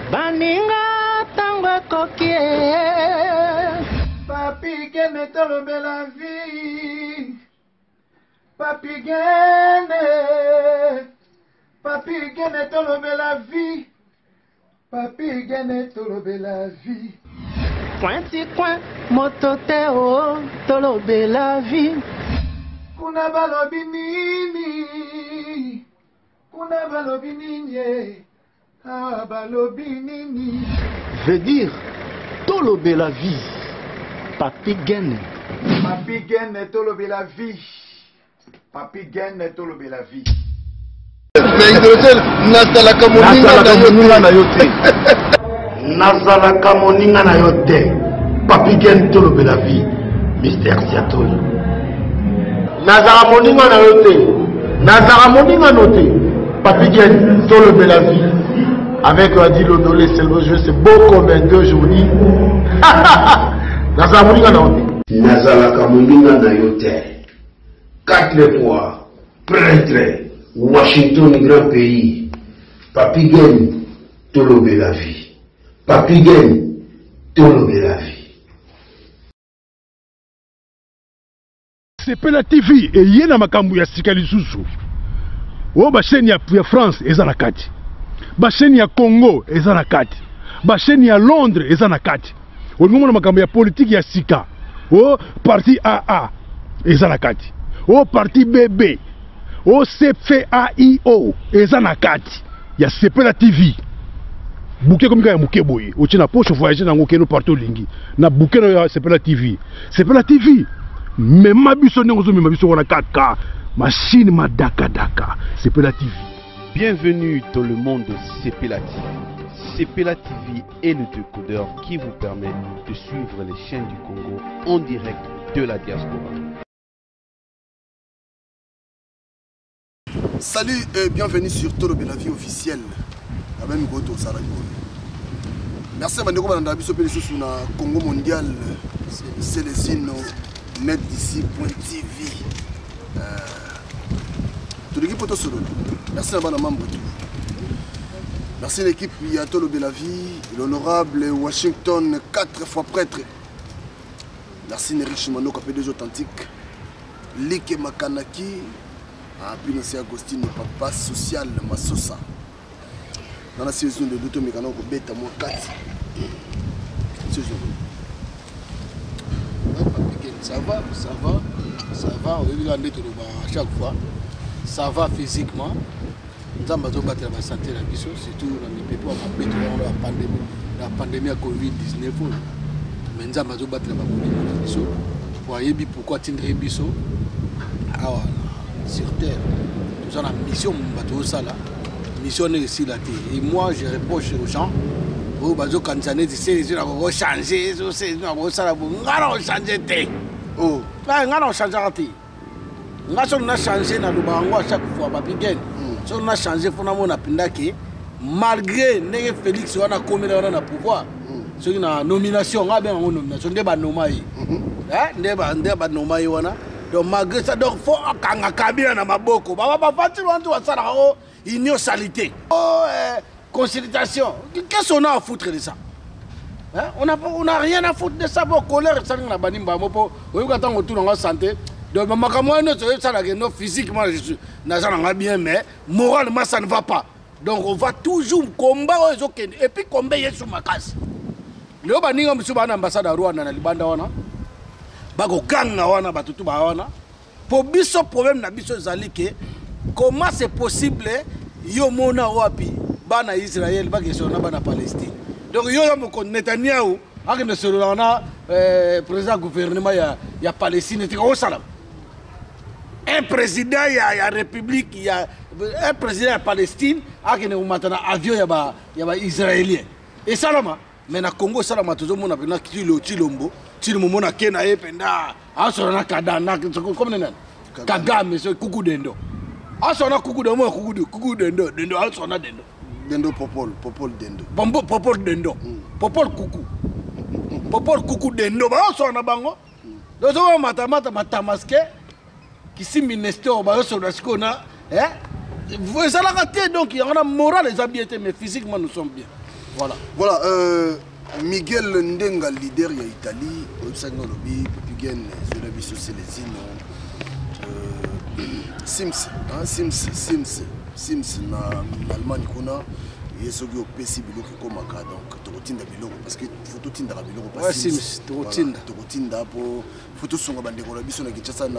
Baninga tango kokie. Papi gene tolobe la vie. Papi gene. Papi gene tolobe la vie. Papi gene tolobe la vie. Pointi coin motote o tolobe la vie. Kuna balobi nini. Kuna balobi nini. Ah balobi nini. Veut dire tolobe la vie. Papi gene. Papi gene tolobe la vie. Papi gene tolobe la vie. Mais hydrogène, nazalaka moninga na yo te. Nazalaka moninga na yo te. Papi gene tolobe la vie. Mystère Siatoli. Nazalaka moninga na yo te. Nazalaka moninga no te. Papi gene tolobe la vie. Avec Adi Lodolé, c'est le jeu, c'est beau comme un 2 journées. Nazalaka moninga na yo te. Nazalaka moninga na yo te. 4 fois prêtre. Washington, grand pays. Papi Gene, tolobe la vie. Papi Gene, tolobe la vie. Sepela TV et yena makambu ya sika lisusu. O ba chaîne ya France eza na kati. Ba chaîne ya Congo eza na kati. Ba chaîne ya Londres eza na kati. O ngomona makambu ya politique ya sika. O parti AA eza na kati. O parti BB. O CFAIO eza na kati ya Sepela TV. Bouquet comme ya muke boye. O tina poche voyager na ngokeno partout lingi. Na bouquet na Sepela TV. Sepela TV. Mais ma biso nengozo mais ma biso wana 4K. Machine ma daka. Sepela TV. Bienvenue dans le monde de Sepela TV. Sepela TV est le décodeur qui vous permet de suivre les chaînes du Congo en direct de la diaspora. Salut et bienvenue sur Tolobe la vie officielle. Merci à Mandeko Bandabi sur le Congo mondial. C'est les signes net d'ici.tv. Tout l'équipe auto solo. Merci à Banamambo. Merci à l'équipe à Tolobe la vie, l'honorable Washington 4 fois prêtre. Merci Nerish Mano KP2 authentique. Like Makanaki. Puis c'est Agostino papa social Masosa. Dans la saison de l'auto mécano au bêta moi 4. Ça va, on veut l'année à chaque fois. Ça va physiquement. Nous avons besoin de la santé la biso, surtout dans les pays où la pandémie à Covid-19. Mais nous avons besoin de la biso. Voyez pourquoi tu es biso. Sur terre, nous avons la mission mission ici là. Et moi je reproche aux gens oh bazo kanzane c'est on changer c'est on ça on changer oh là on changer on a changé na lubango à chaque fois Papi Gene so on a changé pour na pindaki malgré ne Félix on a commis na pouvoir so une nomination on a bien en nomination ndeba nomai ndeba nomai wana. Donc malgré ça, donc faut qu'un na maboko. Baba fati wantu wasara o inosalité. Consultation. Qu'est-ce qu'on a à foutre de ça? Hein? On a rien à foutre de ça. Bon colère ça na banimba mopo. On va attendre tout dans la santé. Donc makamwa no ça la no physiquement je suis na bien mais moralement ça ne va pas. Donc on va toujours combattre et puis combattre yesu makasi. Leo baninga msuba na ambassade Rwanda na libanda wana. Bako ganga wana batutu ba wana pour biso problème na biso zalike comment c'est possible yo mona wapi bana Israël ba question na bana Palestine donc yo mo Netanyahu akene solo na président gouvernement ya Palestine ti ko salam un président ya république ya un président ya Palestine akene matana avion ya ba israélien et salama mais na Congo salama toujours mona na Chilombo Chilombo na Kenya ependa asona kadana comme nena Kagame so kuku dendo asona kuku dendo asona dendo popol dendo popol dendo popol kuku dendo ba asona bango dozo matamaske kisi ministère ba asona sikona vous allez rater donc il y a la morale les habiletés mais physiquement nous sommes bien Voilà. Voilà, Miguel Ndenga, leader de l'Italie, Lobby, Pipigen, Zolabiso Célésino, Sims, en Allemagne, il y a ce qui est possible comme ça, donc Torotinda Biloro, parce que photo Tinda Biloro, parce que Sims, Torotinda. Torotinda, pour photo son Bandeko, la Bisson,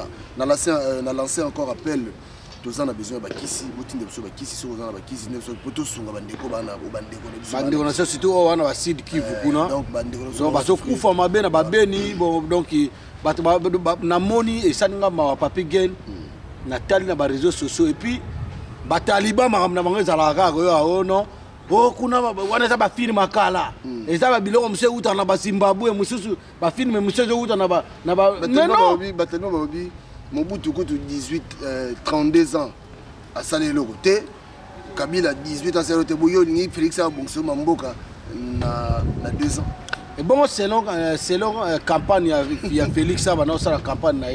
n'a lancé encore appel. Tous on a besoin de Bakissi, Boutine de Bakissi, sur on a Bakissi, photo son Bandeko, Bandeko, na surtout on a Sid qui vous donc Bandeko, parce que Koufa Mabé na Babeni, donc na Moni et Sanga ma Papi Gen, Nathalie na réseaux sociaux et puis Bataliba na bango za la ga non. Oh kuna wana ba film makala. Eza ba biloko mse uta na ba Zimbabwe mususu ba film mse uta na ba Bataliba Babi Mobutu Kutu 32 ans à Salé le côté. Kabila 18 ans à Salé Boyo ni Félix Abongso Mamboka na 2 ans. Et bon selon campagne il y a Félix Abana sur la campagne na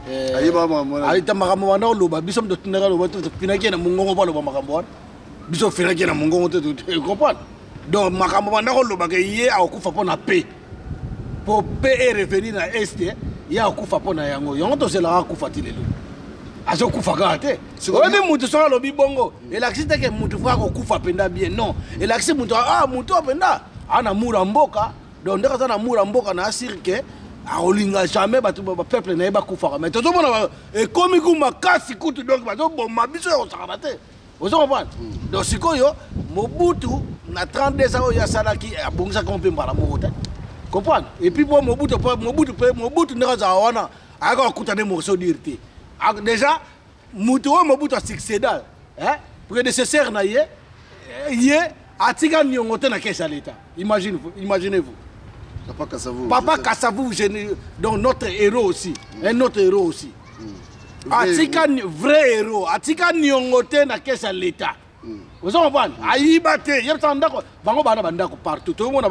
ayita makambo wana oloba biso mto tunaka loba to pinaki na mungongo pa loba makambo wana biso finaki na mungongo te comprendre donc makambo wana oloba ke ye akufa pona paix pour paix revenir na est ya akufa pona yango to c'est la akufa tilelo azo kufa kate obi mutu so lobi bongo elaxite ke mutu fa ko kufa penda bien non elaxite mutu mutu penda ana mura mboka donc ndaka na mura mboka na asirke aolinga jamais ba peuple na ba kufa mais tout mona e komi kuma kasi kutu donc ba do bon mabiso yo sakabate vous comprenez donc sikoyo Mobutu na 32 ans ya salaki abongisa kompe mbala mota comprendre et puis pour Mobutu ndaka za wana aka kutane mo so dirte déjà mutu Mobutu a succédal hein prédécesseur na ye atika nyongote na kesa l'état imaginez-vous Papa Kassavou, donc notre héros aussi, un autre héros aussi. Atika vrai héros, Atika Nyongote na kesa l'état. Vous comprenez? Aïbate, il y a partout. Tout le monde a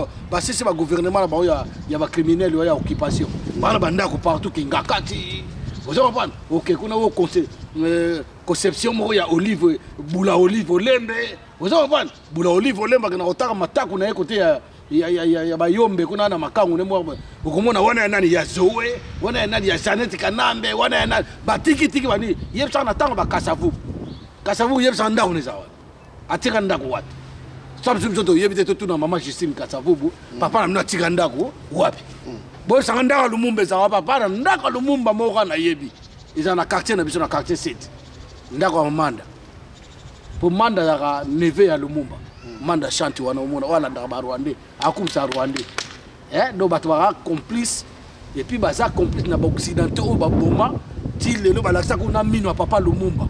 un gouvernement, il y a un criminel, il y a une occupation. Il y a un partout qui ngakati. Vous comprenez? Ok, on a conception, il y a olive, boula olive, olembe. Vous comprenez? Boula olive, olembe, on a autant de matak, on a écouté. Ya bayombe kuna na makangu ne mwa ukomona wana nani ya Zoe wana nani ya Janet Kanambe wana nani batiki bani yebsa na tango ba Kasavu yebsa nda une zawa atika ndako wapi sabu mtoto yebite to tuna mama Justine Kasavu papa na mna tika ndako wapi bo sanga ndaka Lumumba zawa papa na ndaka Lumumba moka na yebi iza na quartier na biso na quartier 7 ndako Manda pour Manda ya neve ya Lumumba Manda chanti wana umona wala ndaba Rwandais akumsa Rwandais do bato ba complice et puis baza complice na ba occidentaux ba boma ti lelo ba laksa kuna mino papa Lumumba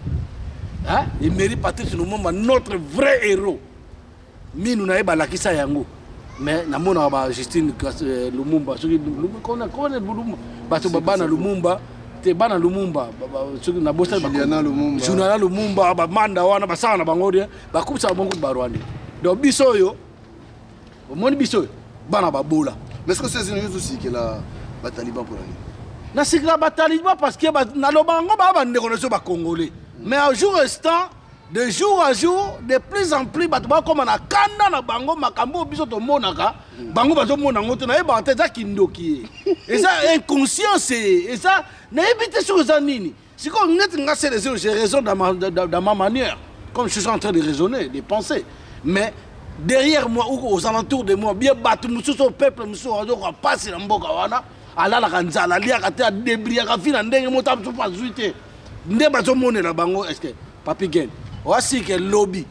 et mérite Patrice Lumumba notre vrai héros mino na ba lakisa yango mais na mona ba Justine Lumumba soki Lumumba bato ba bana Lumumba te bana Lumumba soki na bosa ba Juliana Lumumba ba manda wana ba sana bango ba kumsa bango ba Rwandais donc biso yo mon biso bana ba bola mais est-ce que c'est une aussi que la Taliban pour aller na sikla ba Taliban parce que na lobango ba ndeko na ba congolais mais au jour restant de jour à jour de plus en plus ba comme na kanda na bango makambo biso to monaka bango ba zo mona ngoto na ba teza kindoki et ça inconscience et ça na éviter sur ça nini c'est comme net nga c'est j'ai raison dans ma manière comme je suis en train de raisonner de penser. Mais derrière moi ou aux alentours de moi, bien battu, au peuple, on passe dans Mboka wana, ala la kanzala, lia kate a débris, a fini ndenge motam so pas zuite. Ndé bazo mone la bango est-ce que Papi Gen. Voici que lobby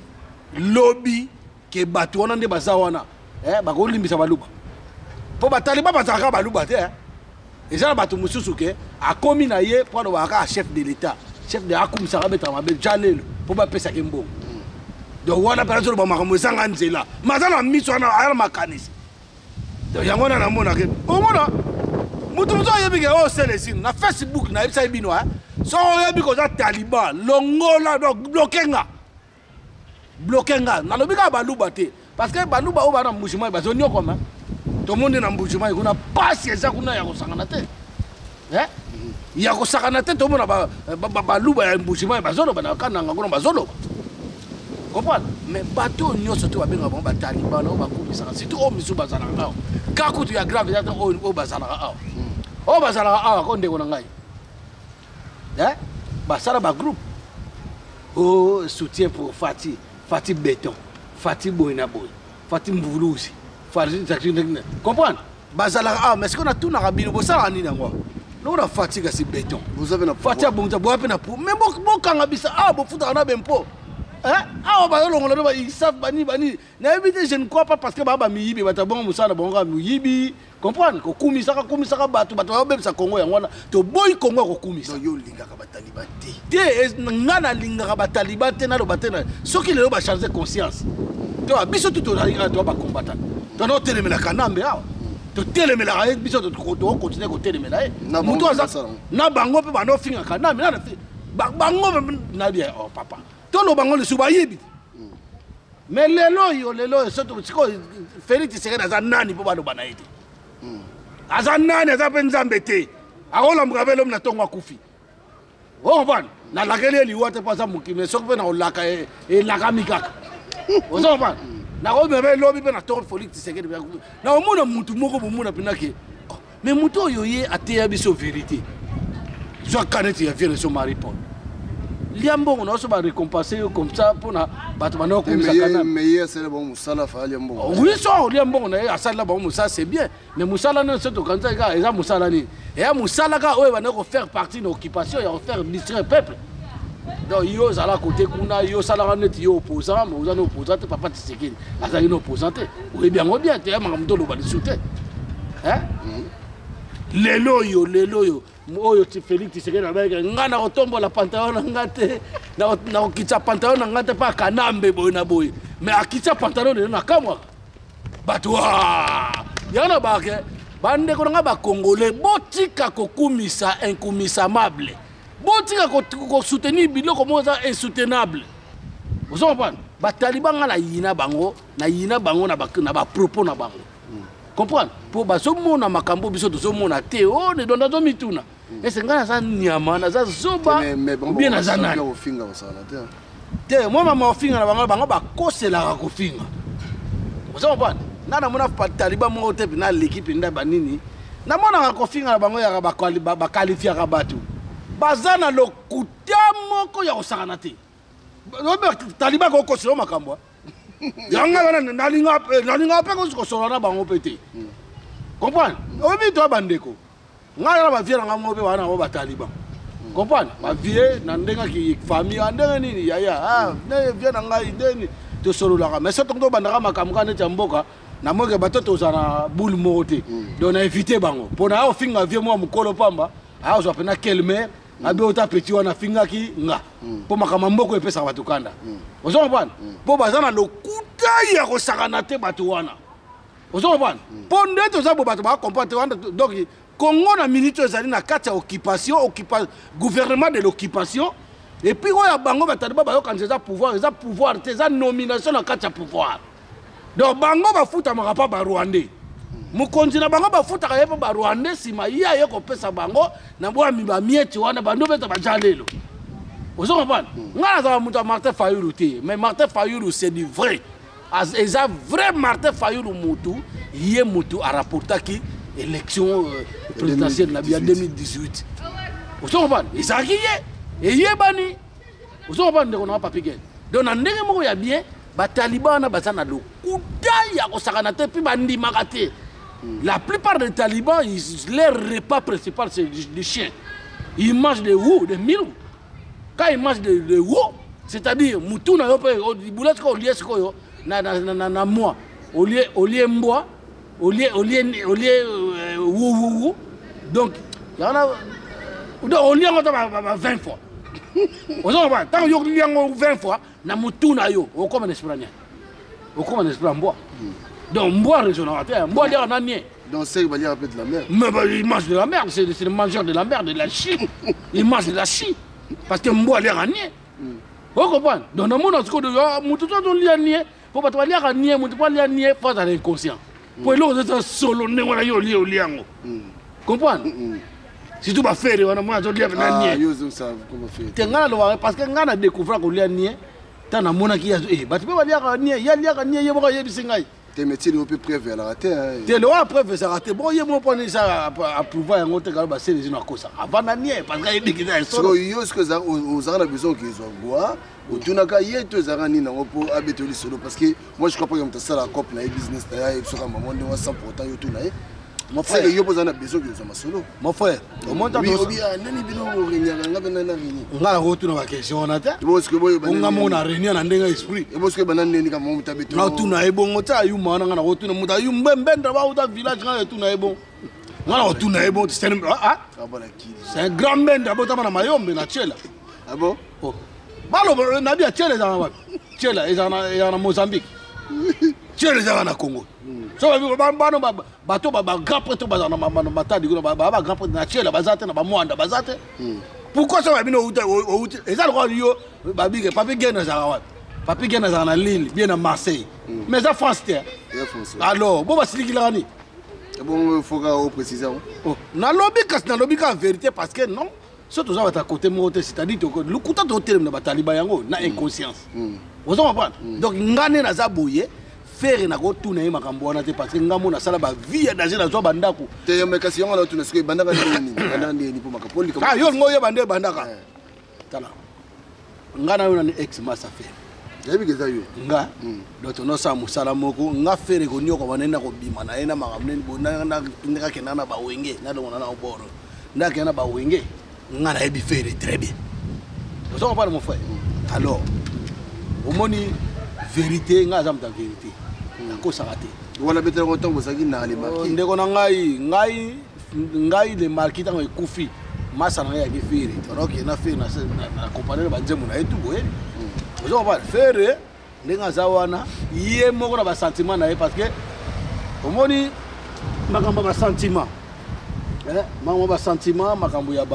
que battu wana ndé baza wana, bako limbisa baluba. Po batali ba bazaka baluba te Et ça battu mususu ke a komi na ye pour no baka chef de l'état, chef de akum sarabeta mabe jalelo, po ba pesa kembo. Donc wana personne ba makambo sanga nzela mazala miso na ala makanisi donc yango na mona ke o mona mutu yebi ke o Célestine na Facebook na ibisa ibino so yebi ko za Taliban longola donc bloquenga na lobika baluba te parce que baluba o bana mushima ba zonyo koma to monde na mushima kuna pasi eza kuna ya kosangana te ya kosangana te to mona baluba ya mushima ba zolo bana kananga kuna ba zolo Comprendre? Mais bateau nous surtout avec un taliban on va couper ça. C'est tout au misu bazala. Quand tu as grave au bazala. Au bazala on est on hein? Basara ba groupe. Oh soutien pour Fatih Béton, Fatih Boinaboy, Fatih Mboulousi, Fatih Zakine. Comprendre? Bazala mais est-ce qu'on a tout na rabino bosala ni ngwa. Nous on a Fatih kasi Béton. Vous avez la Fatih bonza bo apena pour. Mais bon kanga bisa bo futa na bempo. Hein? Ils savent bani. Je ne crois pas parce que Baba Miyibi, Batabon Moussa, Bonga Miyibi, comprendre que Koumisaka, Batu, Batu, ça Congo, to boy Congo, Koumisa. Yo Linga Batalibati. Nana Linga Batalibati, Nalo Batena. Ce qui leur a changé conscience. Tu as biso tout à toi combattre. Tu as noté les Kanambe. Tu as les Melaï, biso de continuer à côté les Melaï. Na bango pe bano finga Kanambe. Bango na bien, oh papa. Tout le bango le subayibi. Mais lelo surtout Félix Tshisekedi azanani po bano banaiti. Azanani azapenzambete. Aola mgabelo na tongwa kufi. Oh ban na lakele liwate pa za mukime sokpe na olaka e laka mikaka. Ozo ban na ko bebe lobi pe na to Félix Tshisekedi na omona mutu moko bomona pinaki. Mais mutu oyoye ateya biso vérité. Zo kaneti ya vienne so Marie-Paul. Liambo on a aussi récompensé comme ça pour na batmano comme ça kana mais c'est le bon Moussala fa Liambo. Oui ça Liambo on a asala bon Moussa c'est bien mais Moussala non c'est tout quand ça gars et Moussala ni et Moussala gars ouais va faire partie de l'occupation et faire distraire peuple. Donc yo ça là côté kuna yo ça là net yo opposant mais vous en opposant papa Tshisekedi asa une opposante oui bien tu es mamdo lo ba discuter hein lelo yo oyo Félix Tshisekedi nga na kotombo la pantalon na ngate na okitsa pantalon na ngate pa Kanambe boy na boy mais akitsa pantalon na kamwa batwa yana bake bande ko nga ba congolais botika kokumisa incommissable botika ko soutenir biloko moza insoutenable vous comprenez ba taliban nga na yina bango na ba propos na bango comprendre pour bazomona makambo biso tozomona te on ne donne pas mituna et c'est ngana ça nyama na ça zoba bien na zanana ofinga osala te moi mama ofinga na bango ba kosela ko finga vous comprenez nana mona taliban mo te na l'équipe nda banini na mona ko finga na bango ya ba qualifier ka batu bazana lokuta moko ya osakana te taliban ko kosela makambo yanga wana nalinga pe ko solana bango pete comprendre obi to bandeko ngala ba viera ngamo be wana ba taliban comprendre ba vie na ndenga ki famille ndenga nini yaya ne viena ngai deni to solola mais soto ndo bandaka makamka ne tamboka na moke batoto zana boule mote donc na éviter bango pona o finga vie mo mukolo pamba a zo pena kelme abi ota petit wana finga ki nga po makama mboko epesa batu kanda ozo bana po bazana lokuta ya ko sakana te batu wana ozo bana po ndeto za bo batu ba comprendre wana donc Congo na minute ezali na kati ya occupation gouvernement de l'occupation et puis oya bango bataliba ba yo quand ça pouvoir te za nomination na kati ya pouvoir donc bango ba futa makapa ba Rwandais mukonzi na bango bafuta kayepo ba Rwanda sima iya ye ko pesa bango na bwa miba mieti wana bando beta bajalelo ozo comprendre ngala za muta Martin Fayulu te mais Martin Fayulu c'est du vrai eza vrai Martin Fayulu mutu yé mutu a rapporta ki élection présidentielle na bia 2018 ozo comprendre eza ki ye et ye bani ozo comprendre ko na papier donc na ndenge moko ya bien ba Taliban na bazana lokuta ya ko sakana te pi bandi makate. La plupart des talibans, leur repas principal, c'est du chien. Ils mangent des roues, des milou. Quand ils mangent des roues, c'est-à-dire, moutou na yo pe, ils boulette ko lié ko na moi. Au lieu mboa, au lieu wou. Donc, il y en a au lieu on 20 fois. Vous savez tant yo lié 20 fois, na moutou na yo, au comme un espagnol. Au comme un espagnol mboa. Donc, moi, régional, moi, il y a un niais. Donc, c'est qu'il va de la merde. Mais bah, il mange de la merde, c'est le mangeur de la merde, de la chie. Il mange de la chie. Parce que moi, il y a un niais. Vous comprenez? Donc, dans le monde, on il y a un niais. Pour pas aller à un niais, on pas aller à un niais, faut être inconscient. Pour l'autre, c'est solo, on est lié au lien. Comprenez? Si tu vas faire, on a moins de lien avec un niais. Parce que on a découvert qu'on y a un niais. tana mona ki eh bati pe baliaka ni ya liaka ni ye moko yebisi ngai te métier on peut prévu la raté te le wa prévu ça raté bon ye mo poni ça approuver yango te kala ba c'est les akosa avant ni parce que il dit so yo ce que ça aux a besoin qu'ils soient bois ou tunaka ye to zara ni nango po abetoli solo parce que moi je crois pas que mta sala cop na business ta ya so kama monde wa 100% yo tuna ye mon frère yo besoin besoin qu'ils soient solo mon frère au monde ta nani bino rinyaka ngabe na rini ngala ko tuna ba question na te parce que boyo nga mona réunion na ndenga esprit et parce que banane ni kama mta betoli na tuna e bongo ta yu mana ngana ko tuna muta yu mbembenda ba uta village ngana tuna e bon ngana ko tuna e bon c'est un grand mbenda bota na mayombe na chela ah bon oh balo na bia chela za wapi chela ezana Mozambique chela za na Congo so bano bato ba grand prêtre bazana matadi ko ba grand prêtre na chela bazate na ba mwanda bazate pourquoi ça va bino uta ezala ko yo babike papi gena za wapi papi gena za na Lille bien à Marseille mais ça France terre alors bon basiliki la ni bon faut que préciser oh na lobby en vérité parce que non surtout ça va ta côté monter c'est-à-dire que le coup de terme na bataliba yango na inconscience vous comprenez donc ngane na za boye faire na ko tuna ye makambo wana te parce que ngamo na sala ba vie ya danger na zo bandako te me kasi yango na tuna siko bandaka ni bandaka ni po makapoli ah yo ngoyo bande bandaka tala ngana yo na ex massa faire yebi keza yo nga doto no sa musala moko nga fere ko nyoko banenda ko bima na ena makamne bona na ndeka kenana ba wenge na longa na oboro ndaka kenana ba wenge nga na ebi fere très bien vous comprenez mon frère alors au moni vérité nga za mta vérité ko sarate wala betere ko tango saki na le marquis ndeko na ngai le marquis tango ekufi masa na ya ki fere donc na fere na compagnie ba nzemu na etu boye vous comprenez faire ndenga za wana ye moko na ba sentiment na ye parce que au moni makambo ba sentiment makambo ba sentiment makambo ya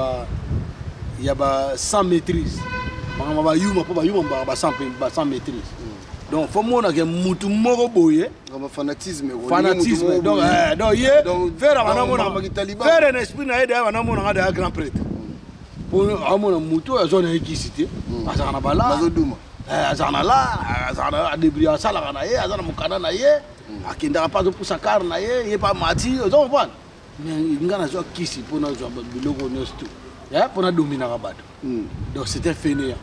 ba sans maîtrise makambo ba yuma po ba yuma ba sans maîtrise donc faut mona que mutu moko boye comme fanatisme donc ye faire bana mona faire un esprit na aide bana mona ngada grand prêtre pour amona mutu ya zone ekisité azana bala bazoduma azana la azana débria sala na ye azana mukana na ye akinda pas pour sa car na ye pas mati donc voilà mais ngana zo kisi pona zo biloko nyosto ya pona domina rabado donc c'était fainéant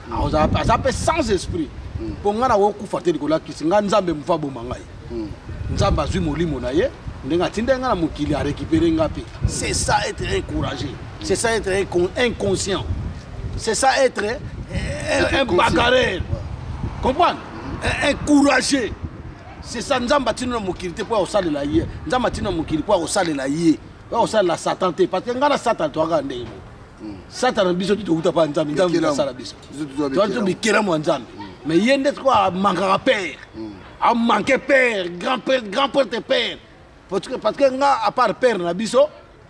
ça peut sans esprit pour ngana wo ku fatel ko la kisi ngana nzambe mfa bo mangai nzambe azui molimo na ye ndenga tinda ngana mukili a récupérer ngapi c'est ça être encouragé c'est ça être inconscient c'est ça être un bagarreur comprendre encouragé c'est ça nzamba tino mukili te po osalela ye nzamba tino mukili po osalela ye o salela Satan te parce que ngana Satan to aga ndemo Satan biso tu uta pa nzambe nzambe na sala biso to bikera mo nzambe mais yende quoi manquera père a manqué père grand père te père parce que nga à part père na biso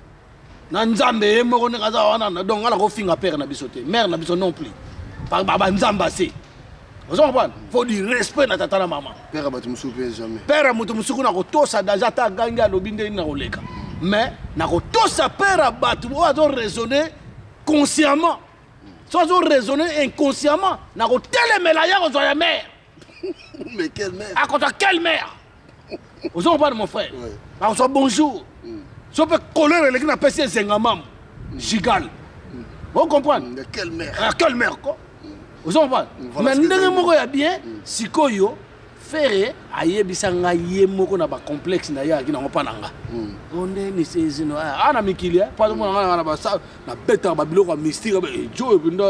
na nzambe e moko ne kaza wana donc ngala ko finga père na biso te mère na biso non plus par baba nzamba c'est vous comprenez faut du respect na tata na maman père abatu musuku jamais père mutu musuku na ko tosa déjà ta ganga lobinde na koleka mais na ko tosa père abatu ozo raisonner consciemment ozo raisonner inconsciemment na ko telemela ya ko zoya mère mais quelle mère à contre quelle mère vous comprenez mon frère on soit bonjour si on peut coller les qui n'a pas ces zengamam gigal vous comprenez quelle mère quoi vous comprenez mais ndenge moko ya bien sikoyo faire ayebisa nga ye moko na ba complexe na ya kina ngopananga onde ni sezino ana mikilia pas mo nga na ba sa na beta ba biloko mystique ba jo bindo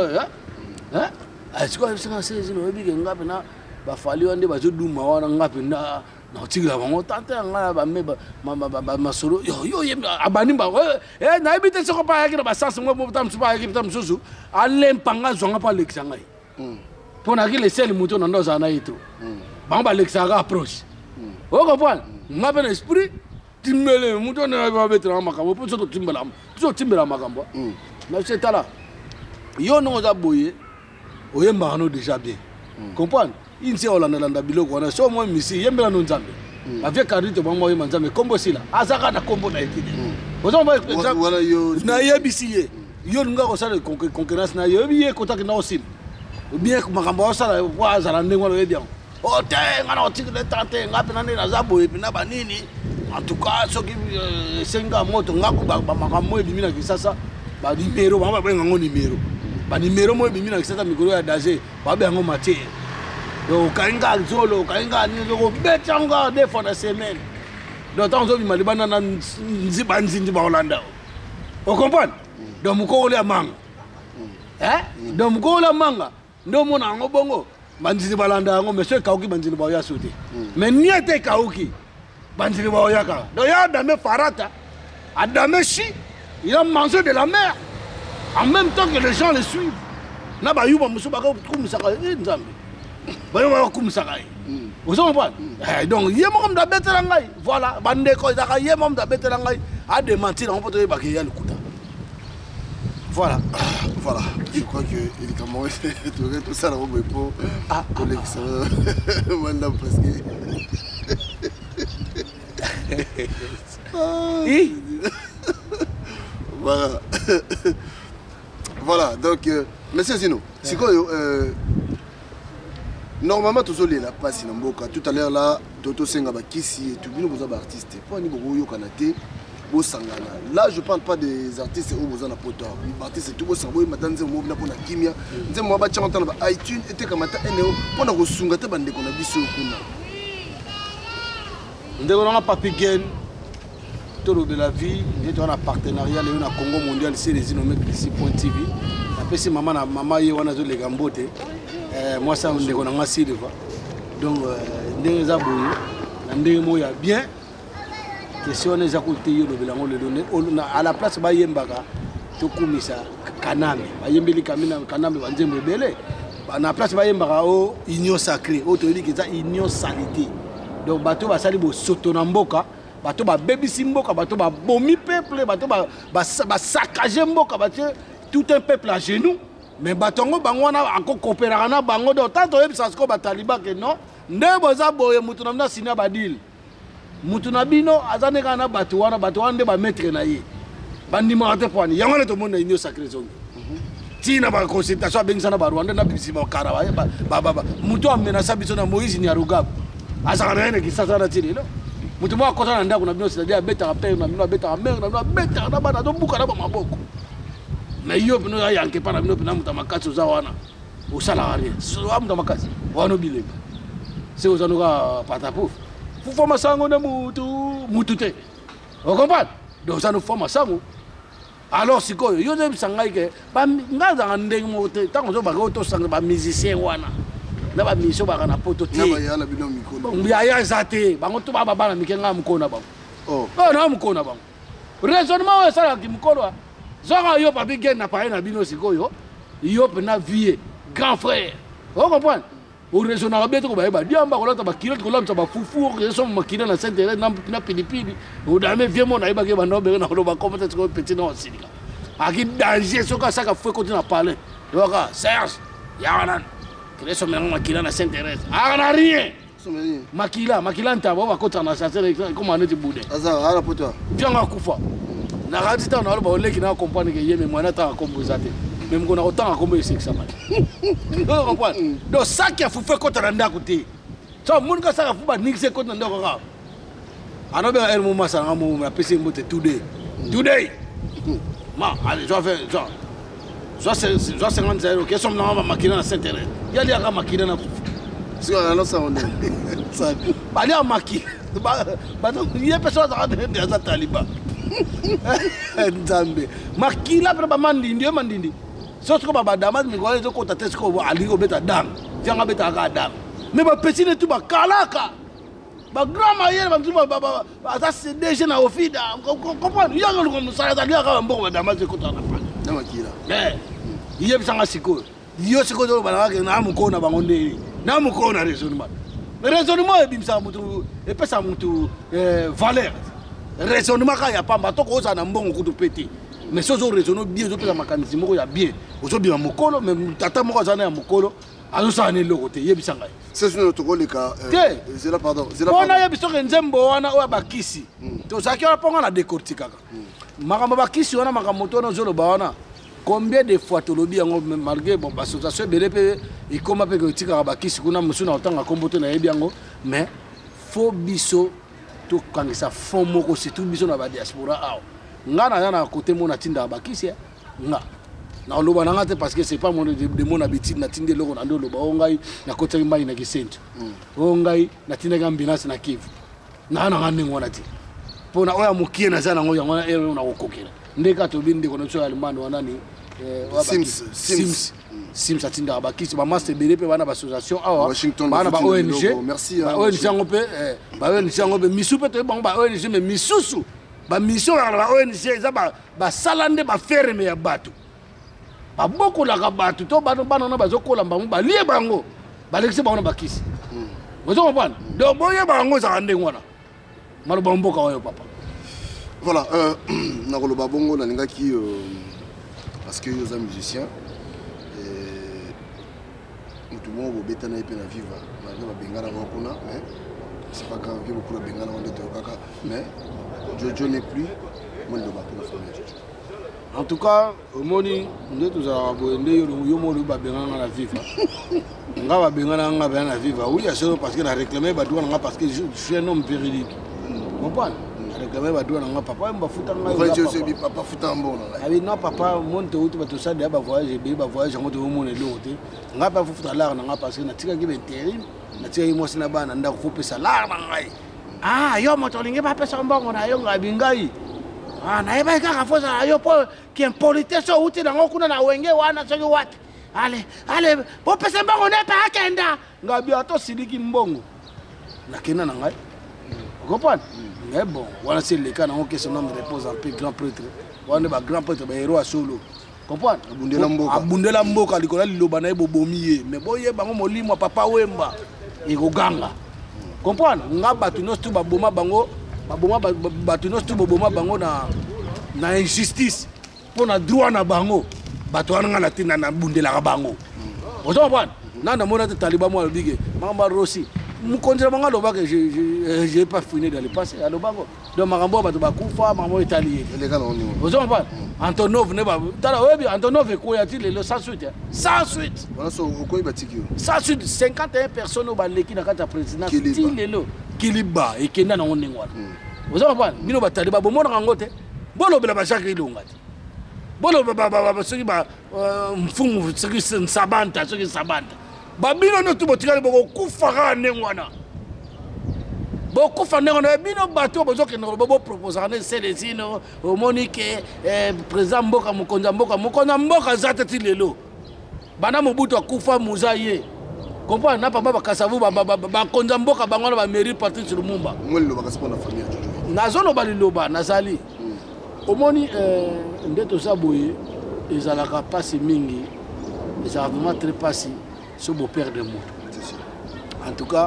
sikoyo singa sezino ebike ngapi na ba fali wande ba joduma wana ngapi na tigla bango tante nga ba me ba masoro yo abani ba na ebite soko pa yakina ba sasa ngo tam supa yakina tam susu alempanga zonga pa lexanga pona ki le sel muto na ndoza na itu bamba lexanga approche o comprendre ngabe na esprit timbele muto na ba betra makambo po so timbela makambo na c'est là yo no za boye oyemba no déjà bien comprendre inse olanda biloko wana so mo misi yembela no nzambe avec carito bango yemba nzambe kombo sila azaka na kombo na etide ozo ba na yebisi ye yo nga ko sala concurrence na yo ye kotaki na osim ou bien makambo osala kwa zala ndenge wana bien oh te ngana otikile tante ngapi nande na zabo epi na banini en tout cas soki senga moto ngako ba makambo ebimi na kisasa ba numéro ba benga ngo numéro ba numéro mo ebimi na kisasa mikolo ya danger ba benga ngo matière donc kainga zolo kainga ni ko betanga des fois la semaine donc tant zo bima libana na nziba nzinzi ba Hollanda on comprend donc mukolo ya manga donc mukolo ya manga ndo mona ngo bongo banzini balanda ngo monsieur kauki banzini ba ya sauter mais niete kauki banzini ba ya ka donc ya dame farata adame chi il a mangé de la mer en même temps que les gens le suivent na ba yuba musu ba ko kumisaka nzambe ba yuba kumisaka vous comprenez donc yemo comme da betela ngai voilà bande ko da yemo da betela ngai a de mentir on peut te ba ki ya le kuta voilà. Voilà, je crois que évidemment tout ça là pour collection maintenant presque. Voilà. Voilà, donc monsieur Zino, c'est quoi normalement tout ça là passe na mboka tout à l'heure là Toto Senga bakisi et tout bino boza ba artiste. Pour ni boko yo kanate. Là, je ne parle pas des artistes où vous en avez pas. Les artistes, tout le monde maintenant c'est moi pour la kimia. C'est moi qui entends iTunes et comme ça pour la resungate bande qu'on a biso kuna. Nous avons Papi Gen, Tolo de la vie, nous avons un partenariat avec le Congo mondial, c'est les innommés ici.tv. Après c'est maman yewana zo les gambote. Moi ça on est on a assez de fois. Donc nous avons nous avons bien. Question les écouter le bilan le donner à la place ba yembaka to kumisa kaname ba yembeli kamina kaname ba nzembe belé na place ba yembaka o union sacrée o to dit que ça union salité donc bato ba sali bo soto na mboka bato ba bebisi mboka bato ba bomi peuple bato ba saccager mboka bato tout un peuple à genoux mais batongo bango na encore coopérer na bango donc tant to yebisa ko ba taliban que non ndebo za boye mutu na sina badil Mutuna bino azaneka na batu wana nde ba maître na ye bandima ate point yangole to mona union sacrée zongi tina ba consultation bengisa na ba Rwanda na bibisi ba kara ba mutu amena sabiso na Moïse ni arugabu asaka na ene kisasa na tini no mutu mo akota na ndako na bino c'est-à-dire beta ka père na bino beta ka mère na bino beta na bana do buka na ba maboko mais yo bino ya yanke pa na bino na muta makatso za wana usala rien so muta makatso wana bile c'est aux anoka patapouf. Vous formez ça en mutu te. Vous comprenez? Donc ça nous forme ça. Alors si quoi, yo dem sangai ke ba ngaza ndenge mote tango zo ba ko to sanga ba musicien wana. Na ba miso ba kana poto te. Na ba ya na bino mikolo. Mbiya ya zate, ba ngoto ba ba na mikenga mukona ba. Oh na mukona ba. Raisonnement ça la ki mukolo. Zora yo Papi Gen na parler na bino sikoyo. Yo pe na vie grand frère. Vous comprenez? Au raisonnable bien ko ba diamba ko lata ba kilo ko lamsa ba fufu ko so makina na sentere na pilipili o dame vie mon na ba ke ba no be na ko ba comment est-ce que petit non silika aki danger so ka saka fue ko tina parler doka Serge ya nan que so mengo makina na sentere ana rien makila ntabo ba ko tana sa sentere ko mane ti bude aza ala poto fianga kufa na radi ta na ba oleki na comprendre que yeme mwana ta komposate même qu'on a autant à combien c'est que ça va. Donc on comprend. Donc ça qui a fait quand on a côté. Ça mon gars ça a fait nixer quand on a quoi. Alors bien un moment ça un moment PC monte today. Ma allez je vais faire ça. Je 50 0 que somme na makina na Saint-Thérèse. Il y a des makina na. C'est alors ça on est. Ça ba les makina. Ba donc il y a personne à des talibans. Nzambe. Makila pour ba mandindi. Sauf que baba damas mi ko ko ta test ko ali ko beta dam tianga beta ka dam mais ba petit ne tu ba kalaka ba grand mayer ba tu ba ça c'est déjà na ofida comprendre ya ko ko musala ta ka mbo ba damas ko ta na pa na makila iye bisanga siko yo siko do ba na na mu ko na ba ngonde na mu ko na raisonnement e bimsa mutu e pesa mutu valeur raisonnement ka ya pamba to ko za na mbongo kutu peti. Mais si vous raisonnez bien, vous avez mécanisme, vous avez bien. Vous avez bien mokolo, mais tata moko zana mokolo, alors ça n'est le côté. Yebisanga. C'est notre rôle cas. C'est là pardon. C'est là. On a yebisanga nzembo wana o bakisi. To saki on a ponga na décortiquer. Makamba bakisi wana makamoto na zolo ba wana. Combien de fois tu l'as malgré bon l'association BDP et comment peut que tu as bakis si on a monsieur na autant à combattre na ebiango mais faut biso tout quand ça fond moko c'est tout biso na ba diaspora ah ngana na côté mon atinda bakis nga na loba na ngate parce que c'est pas mon de mon habitude na tinde loko na ndo loba ongai na côté mbai na kisento ongai na tinda ngambinasi na Kivu na ngane ngona ti pona oya mukie na sana ngoya ngona ero na kokokela ndeka to bindi kono so alimano wanani Sims atinda bakisi ba master BDP bana ba association awa bana ba ONG merci ba ONG ngope ba ONG ngope misupe to ba ONG mais misusu ba mission ya ba ONG za ba salande ba ferme ya bato ba boko la ka bato to bana na bazokola mbango ba lie bango ba lekise ba ona bakisi bozo kompana do boye bango za ande ngwana malo ba mboka oyo papa. Voilà, nakoloba bongo na lingaki parce que yo za musicien tout le monde beta na epena viva malgré ba bengana kuna mais c'est pas grave que beaucoup de bengana on est kaka mais Jojo n'est plus moi le bateau la famille Jojo. En tout cas au moni nde tuzala boende yo mo ba bengana na viva nga ba bengana nga ba na viva oui c'est parce que na réclamer ba douana parce que je suis un homme véridique. Comprends? Réclamer ba douana nga papa mba futa nga papa futa mbona abi non papa monte outi ba to ça de ba voyage ba voyage ngo to mo ne lote nga pa futa la nga parce que na tika ki intérim na tika ki mo sina bana nda ko pesa la na ngai ah yo mo to linge ba pesa mbongo na yo nga bingai ah na eba ka fosa yo po ki impolitesse outi na ngo kuna na wenge wana so wati ale po pesa mbongo ne pa akenda nga bi ato siliki mbongo na kena na ngai comprendre. Mais bon, voilà c'est le cas dans son nom repose en paix grand prêtre. On est ba grand prêtre ba héros à solo. Comprendre? Abundela mboka likola liloba na ebobomiye. Mais boye bango molimo papa wemba. Iko ganga. Comprendre? Nga batu no stu ba boma bango, ba boma batu no stu boma bango na injustice. Pour na droit na bango. Batu wana na tina na bundela bango. Vous comprenez? Nana mona te taliba mo albige. Mamba Rossi. Mukonjera banga loba que j'ai pas fini dans le passé à lobango donc makambo ba to ba kufa makambo italien les gars on vous comprenez Antonov ne ba tala webi Antonov ko yati le sans suite sans suite voilà so ko ibatiki sans suite 51 personnes au baleki na kata présidence ti lelo kiliba et kenda na ngone ngwana vous comprenez bino batali ba bomona ngote bolo bela ba chakri longati bolo ba soki ba mfumu soki sabanta soki sabanta babino no tu botikali boko kufaka nengwana bokufa nengwana bino bato bozoke no bobo proposer na Célestino Monique président mboka mukonza mboka zatati lelo bana mobuto akufa muzaye comprendre na papa bakasavu ba konza mboka bangwana ba mairie Patrice Lumumba mwelo bakasipona famille Jojo nazono baliloba nazali omoni ndeto saboye ezalaka pasi mingi ezalaka vraiment très pasi ce beau père de moto. En tout cas,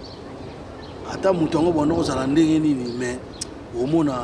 ata mutongo bono ozala ndenge nini mais omona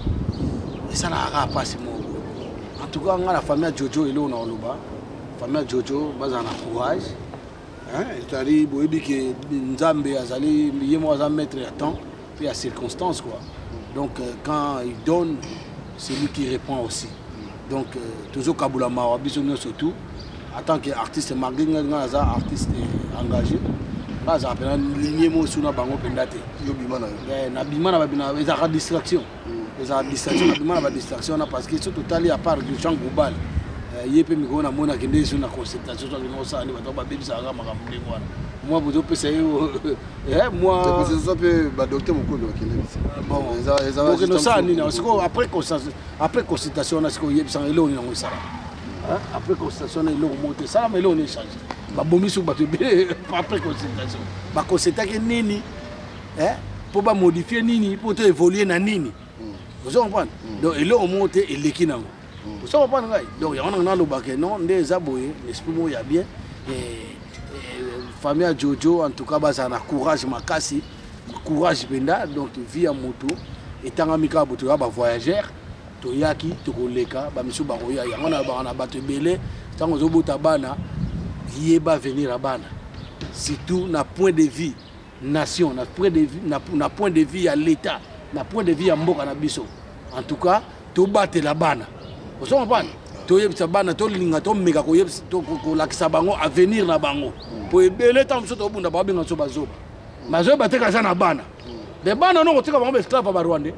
ça n'a pas si mo. En tout cas, la famille Jojo est là on oloba. Famille Jojo baza na courage. Hein, c'est-à-dire boyebi que Nzambe azali yemo za mettre à temps puis à circonstances quoi. Donc quand il donne, c'est lui qui répond aussi. Donc toujours Kabula Mawa bisonyo surtout. En tant qu'artiste, malgré artiste engagé, je ligne mo suna bango pendate. Na bimana babina ezaka distraction. Ezaka distraction parce que surtout tali à part du champ global. Yepe miko na mona kende suna consultation sur no sa ni bato ba bebisa ga makambo ngwana. Moi bozo pesa yo moi c'est ça peut ba docteur moko do kende. Bon, donc no sa ni na siko après consultation na siko yebisa elo ni ngo sala. Après constatation ils l'ont monté ça mais là on est changé ba bomi sur bato après constatation ba constater que nini pour ba modifier nini pour te évoluer na nini vous comprenez donc ils l'ont monté et l'équinango vous comprenez donc il y a on a le bac non des aboyés l'esprit mo ya bien et famille Jojo en tout cas ba ça na courage makasi courage benda donc via moto et tangamika boto ba voyageur toyaki tokoleka ba misu ba roya yango na ba na bato belé tango zobota bana yeba venir à bana surtout na point de vue nation na point de vue na point de vue à l'état na point de vue à mboka na biso en tout cas to battre la bana vous comprenez toyebisa bana tolinga tomeka koyebisa kolakisa bango avenir na bango po ebele ntango mosusu tobunda babenga so bazoba bazoba te kaza na bana me bana no kotika bango baesclave barwande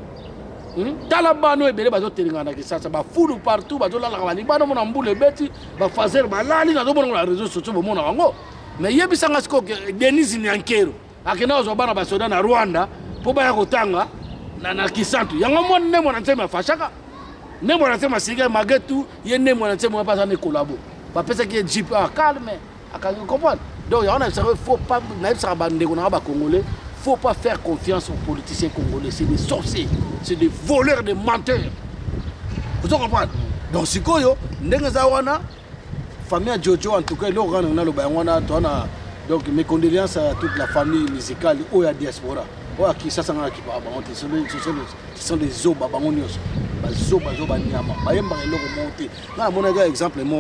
tala bana oyo ebele bazotelinga na kisasa bafulu partout bazolalaka balibana mona mbula ebeti bafaser balali nazobonango na réseau sociaux bomona bango me yebisanga siko Denise Nyankero akenda kozwa bana basoda na Rwanda mpo baya kotanga na kisantu yango mo nde mwana nsema afashaka ne mwana nsema siga magetu ye ne mwana nsema pas ne collabo ba pesa ki jeep calme akanga comprendre donc on a faut pas naïf ça bande ko na ba congolais faut pas faire confiance aux politiciens congolais c'est des sorciers c'est des voleurs des menteurs vous comprenez donc sikoyo ndenge za wana famille Jojo en tout cas lo rana na lo ba wana tona donc mes condoléances à toute la famille musicale ou à diaspora ou à qui ça sanga qui ba bango ce sont des oba bango nyos ba zoba nyama ba yemba eloko monter na mona ga exemple mo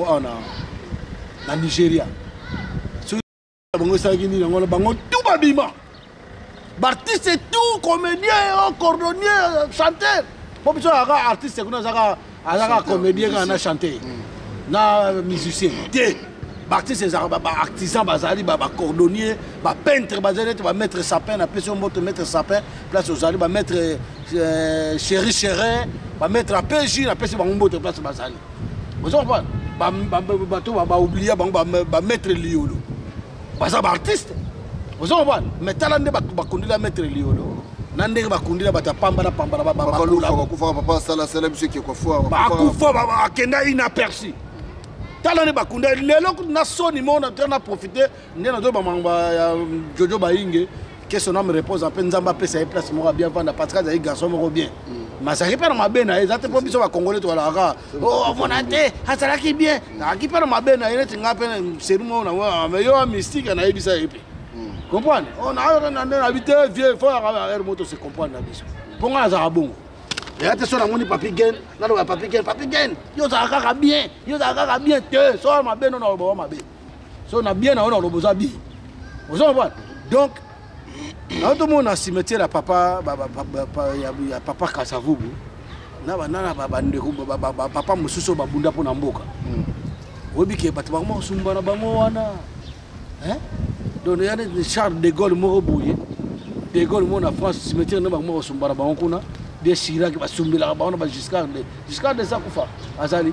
na Nigeria so bango sa gini ngolo bango tout babima artiste et tout comédien cordonnier chanteur po biso aga artiste kuna zaka comédien kana chanter na musicien té artiste artisan bazali cordonnier peintre bazali maître sapin na place moto maître sapin place ozali maître chéri maître APJ na place moto place bazali vous comprenez bato oublier maître liolo baza artiste vous comprenez mais talande bakundila maître liolo na ndenge bakundila batapambana bakufa papa sala sala monsieur qui quoi bakufa akenda inaperçu talane bakunda lelo na soni mona tena profiter ndena do bamamba ya Jojo Bainge que son homme repose en peine nzamba pesa et place moko bien vendre parce que za garçon moko bien masaki pe na mabena ezate po biso ba congolais to la ra oh vonate hasala ki bien na ki pe na mabena ene tinga pe serumo na wa mais yo mystique na ebisa epi comprendre on a habité vieux faut avoir moto se comprendre na biso ponga za bongo et attention na moni papi gen na lo papi gen yo za kaka bien te so ma ben na lo ma be so na bien na lo boza bi vous comprenez donc na to mona cimetière ya papa ya papa Kasavubu na banana bandeko papa mususu babunda pona mboka obi ke bato bango sumba na bango wana donc il y a des Charles de Gaulle moko boye de Gaulle mona France cimetière na bango sumba na bango kuna des Chirac qui va soumbler là-bas, on va jusqu'à de ça kufa azali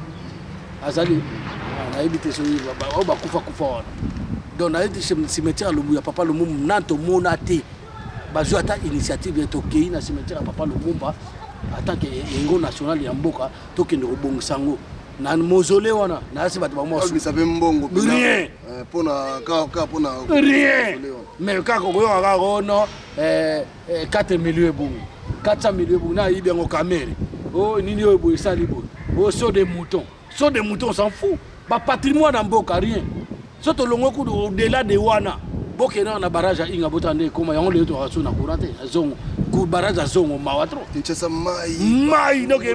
on a évité ce on va kufa donc on a été cimetière Lumumba papa Lumumba nanto monate bazo ata initiative ya tokei na cimetière papa Lumumba en tant que ngo national ya mboka tokende kobongisango na mausolée wana na si bato ba mo ça fait mbongo rien pona rien mais ka ko yo ka no 4 millions bongo 400 millions pour na ibi en caméra oh nini oyo boy sali boy oh saut des moutons on s'en fout ba patrimoine en boka rien soto longo ku au-delà de wana bokena na barrage inga botande koma yango le to raso na kurate zongo ku barrage zongo mawatro tinchesa mai donc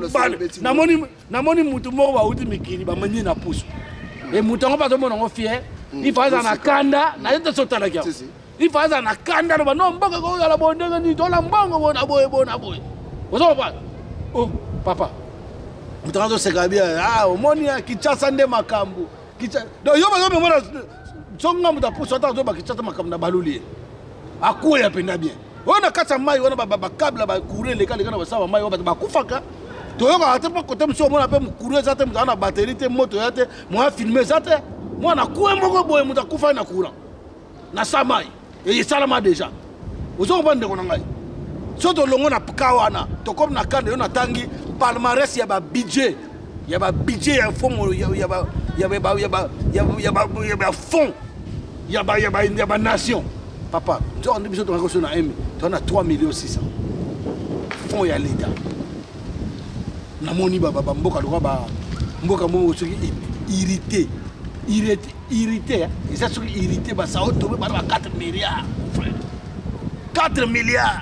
na moni mutu moko ba uti mikili ba manyi na puso et mutongo ba to monongo fier il faut na kanda na yeto sota la kia il faut na kanda no mboka ko la bondenge ni to la mbongo bona boy ozo pa oh papa mutongo se kabia omoni kichasa nde makambu kicha do yo ba mona songa muta puso ata zo ba kichasa makambu na baluli akuya penda bien ona kata mai ona ba kabla ba courir les kana ba saba mai ba kufaka toyoka ate pa kote mso mona pe courir zate mutana batterie te moto yate mo filmer zate moi na kuwe moko boye muta kufa na courant na samai et salama déjà ozo bande ko ngai soto longo na kawana to comme na kande na tangi palmarès ya ba budget ya fond ya ba nation papa tu on dit biso to ko na emi to na 3 millions 600 fond ya l'état na moni baba mboka loka ba mboka mo soki irrité ils sont irrités bah ça autour par 4 milliards frère 4 milliards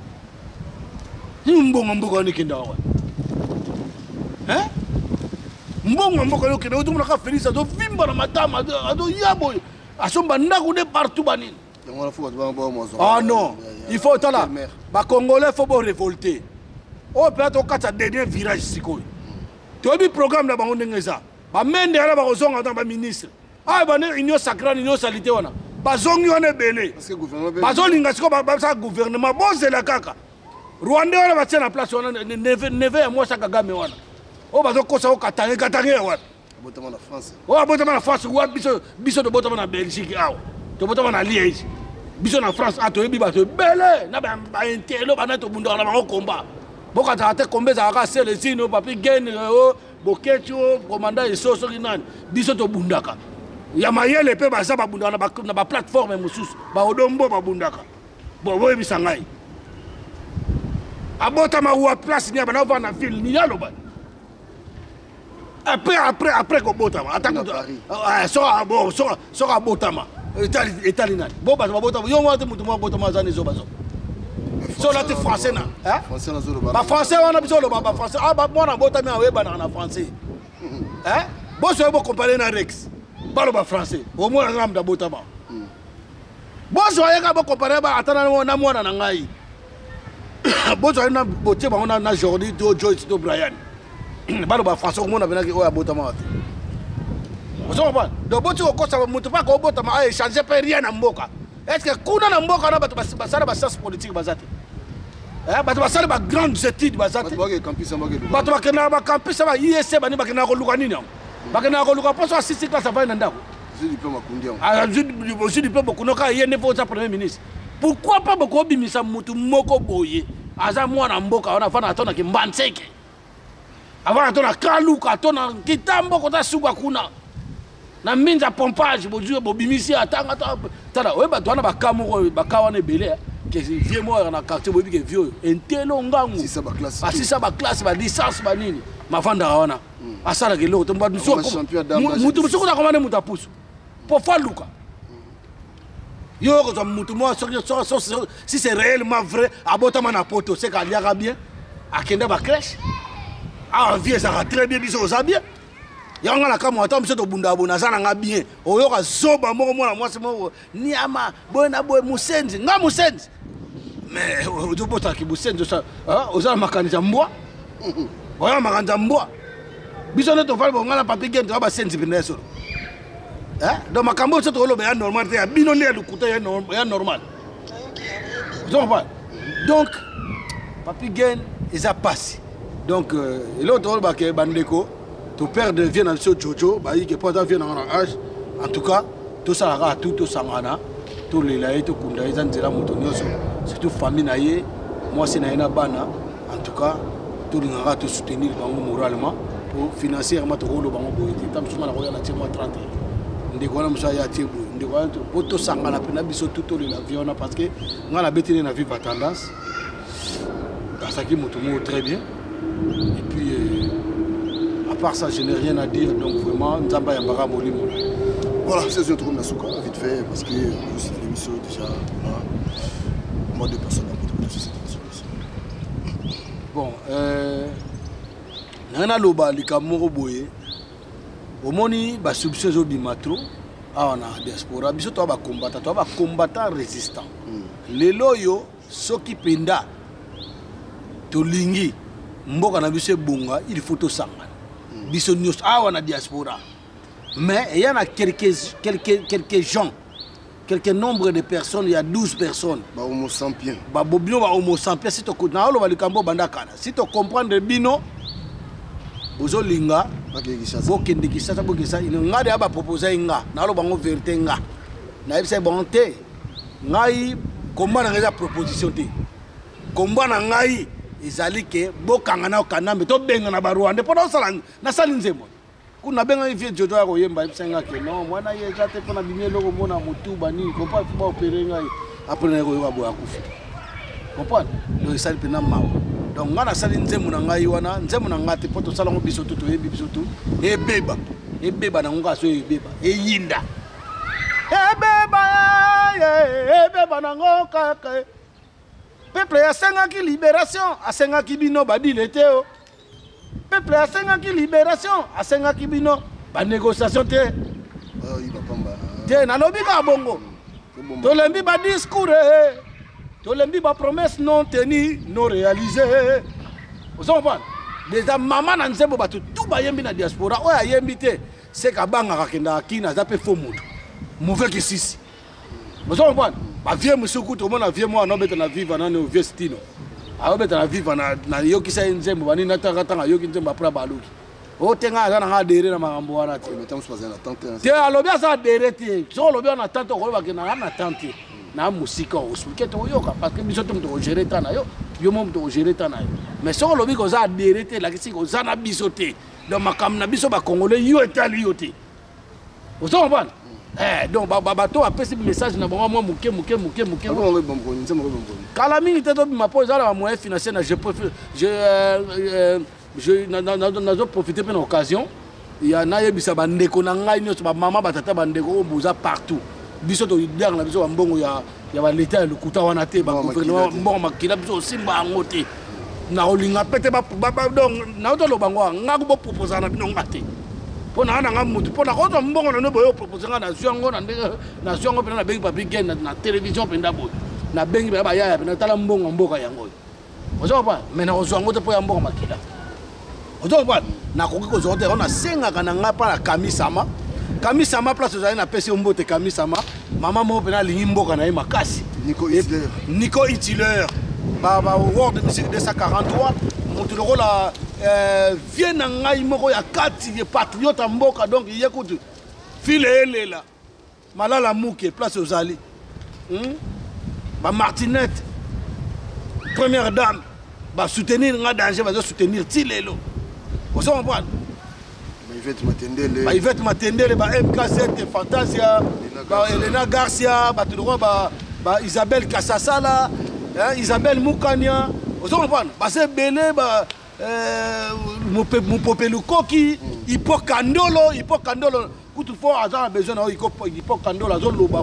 mbongo ni kinda wa hein mbongo yo kinda utumuna ka Félix azo vimba na matama azo yabo asomba ndaku de partout banini ah non il faut tala ba congolais faut révolter oh peut-être au 4 dernier virage sikoy tobi programme na bango ndenge eza bamende wana bakozonga dans baministre awa bane union sacrale union salité wana bazongi wana ebele bazolinga siko basala gouvernement bozela kaka rwanda wana batie na place wana neve ya mwasi Kagame wana oyo bazokosa okatange wana oyo abotama na France wa biso tobotama na Belgique awa tobotama na Liège biso na France toyebi bato ebele na baintelo bana tobundaka na bango komba bokataka te komba ezalaka selesino papi gene bokechi komanda eso soki nani biso tobundaka ya mayele mpe baza babundaka na baplateforme mosusu baodombo babundaka boyebisa ngai abotama wa place ni abana va na ville ni yaloba après kobotama so abotama etali nani bo bato babotama yo mwa te mutu mwa botama azani zo bazo so là tu français na ba français wana biso lo ba français mwana botami aweba na français bo so bo comparer na Rex balo ba français au moins na mda botama bo so yeka bo comparer ba atana na mwana na ngai bo so na botie ba na Jordi to Joyce to Brian balo ba français ko mona benaki o abotama wate vous comprenez donc bo tu ko sa mutu pa ko botama a changer pas rien na mboka est-ce que kuna na mboka na bato basala ba science politique bazate bato basala ba grandes études bazate bato bakena ba campus ba IEC bani bakena ko luka nini bakena ko luka poso assistant classe va na ndako je dis pas beaucoup no ka yene fo sa premier ministre pourquoi pas beaucoup bimisa mutu moko boye aza mwana mboka wana fana atona ki mbanseke avant atona kaluka atona kitambo kota suba kuna na minza pompage bozu bobimisi atanga tala oye bato wana bakamu bakawana ebele que vieux moi na quartier bobi que vieux entelo ngangu asisa ba classe ba licence ba nini mavanda wana asala ke lo tomba duso mutu muso ko komane mutu apusu po faluka yo ko mutu moi si c'est réellement vrai abotama na poto c'est qu'il y a bien akenda ba crèche ah vieux ça va très bien biso ça bien yanga la kama ata mseto bunda bona sana nga bien oyoka zoba moko mwana mwasi moko ni ama bona boy musenzi nga musenzi mais ojobota ki musenzi ça oza makanisa mbwa oya makanisa mbwa biso neto fali bonga la papi game to ba senzi bineso donc makambo seto lo ya normal te ya bino ne lukuta ya normal donc papi game eza passe donc l'autre ba ke bandeko ton père devient un seul Jojo, bah il est pas dans un âge. En tout cas, tout ça a tout sangana, tout les laïcs, tout kunda, ils ont dit la montonioso, c'est tout famille naïe. Moi c'est naïna bana. En tout cas, tout le monde a tout soutenir moralement pour financièrement tout le monde boire. Tant que la royale a tiré moi 30. Ndekwana msa ya tiré. Ndekwana tout sangana pena biso tout le l'avion parce que on a la bête na vie va tendance. Ça qui motomo très bien. Et puis à part ça, je n'ai rien à dire, donc vraiment, Nzamba Yambara Molimo. Voilà, c'est un tour de Nasuka, vite fait, parce que c'est l'émission déjà. Au moins 2 personnes dans cette émission. Bon, Nana Loba, Likamoro Boye, au moni, bah, subsistance bimatro, ah, on a diaspora, biso toi, combattant résistant. Les loyaux, ceux qui penda, Tolingi, Mboka na bise bunga, il faut tout ça. Biso news awa na diaspora mais il y en a quelques gens quelques nombres de personnes il y a 12 personnes ba homo sapiens ba bobino ba homo sapiens si to na lo balikambo bandakana si to comprendre bino ozolinga bokende kisasa bokisa ngade aba proposer nga na lo bango vérité nga na yebisa bonté ngai komba na ngeza proposition te komba na ngai ezali ke bokanga na kanambe to benga na barwande pona osala na sali nzemo kuna benga vie Jojo ya koyemba ipsenga ke non mwana ye jate pona bimelo ko mona mutuba ni ko pa ba opérer ngai après na ko yabo akufa comprendre donc sali pena mawo donc ngana sali nzemo na ngai wana nzemo na ngate poto sala ngo biso to yebi biso to ebeba na ngo so ebeba eyinda ebeba na ngo kaka peuple a 5 qui libération a 5 qui bino badi l'été peuple a 5 qui libération a 5 qui bino ba négociation te il va pas te na lobi ka bongo to lembi ba discours to lembi ba promesse non tenue non réalisée vous comprenez déjà maman na nzembo bato tout bayembi na diaspora oyo ayembi te c'est kabanga kakenda akina za pe fo mutu mauvais que sisi vous comprenez ba vieux monsieur kuto mona vieux moi no beta na vivre na no vieux stino a beta na vivre na yokisa nzembo bani na tanga yoki nzembo apra baluki o tenga za na dere na makambo wana te mettons pas en attente te alobi za dere te so lobi na tante ko ba ke na tante na musika osuke to yoka parce que biso to mto gérer ta na yo mom to gérer ta na yo mais so lobi ko za dere te la kisi ko za na biso te donc makam na biso ba congolais yo etali yo te vous comprenez donc bato apesi message na bango moi muke kala mingi te to bima po za la moyen financier na je préfère je nazo profiter de l'occasion il y a na yebisa bandeko na ngai nyonso ba mama batata bandeko o boza partout biso to idar na biso mbongo ya ba leta ya lukuta wana te ba gouvernement mbongo makila biso simba ngote na olinga pete ba donc na to lo bango ngaku bo proposer na bino ngate pona ana nga mutu pona ko to mbongo na no boyo proposer nga na zwango na ndenge na zwango pena na bengi papi gen na télévision penda boy na bengi ba ya pena tala mbongo mboka yango ozo pa mena ozwango te po ya mbongo makila ozo pa na koki ko zote on a senga kana nga pa na Kamisama place ozali na pesi mbote Kamisama mama mo pena lingi mboka na ye makasi Nico Hitler ba World Music 243 mutu lokola vient na ngai moko ya kati ye patriote mboka donc yekutu file elela malala muke place ozali ba Martinette première dame ba soutenir nga danger ba soutenir tilelo vous comprenez Yvette Matendele, MK7, Fantasia, Elena Garcia, Isabelle Kassasala, Isabelle Moukania. Vous comprenez? C'est Belé, Mopopelukoki, Hippocandolo. Toutefois, on a besoin d'Hippocandolo,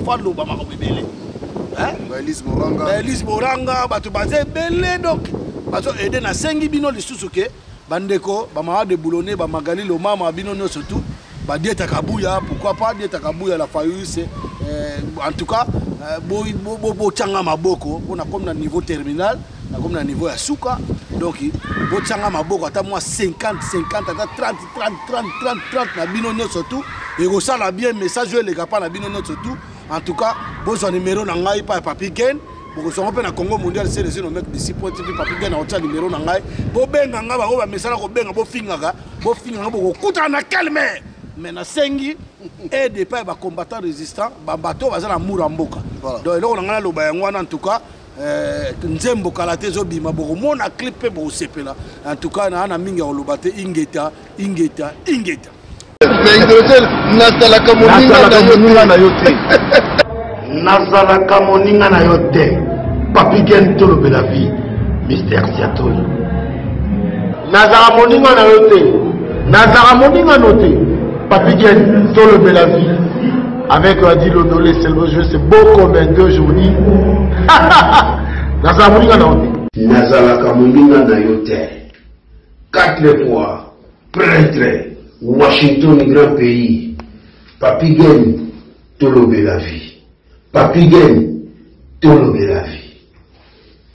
Elise Moranga, Belé, donc, aider na sengi bino les sous-souké. Bandeko, Bama de Boulonnais, Bamagali, Loma, Mabino, surtout, Dieta Kabouya, pourquoi pas Dieta Kabouya, la faillite, en tout cas, Changa Maboko, on a comme un niveau terminal, on a comme un niveau à Souka, donc, Changa Maboko, à moi 50, 30, Nabino, surtout, et ça la bien message, les gars, pas Nabino, surtout, en tout cas, besoin numéro n'angai pas Papi Ken. Pour que on Congo mondial c'est les mecs d'ici pour te papi gana au numéro na ngai bo benga nga ba ko ba mesala ko benga bo finga bo kuta na calme mais na sengi et des pas ba combattants résistants ba bato ba za na mura mboka donc eloko na ngana lo ba yango en tout cas nzembo kala te zo bima bo mona clip pe bo sepela en tout cas na mingi o lobate ingeta mais hydrogène nasala kamoninga na yote nazalaka moninga na yo te Papi Ken tolobe la vie Mr. Siatoli nazala moninga na yo te nazala moninga no te Papi Ken tolobe la vie avec Adi Lodolé c'est beau comme un deux jours nazala moninga na yo te nazalaka moninga na yo te 4 fois prêtre Washington grand pays Papi Ken tolobe la vie Papi Ken tolobe la vie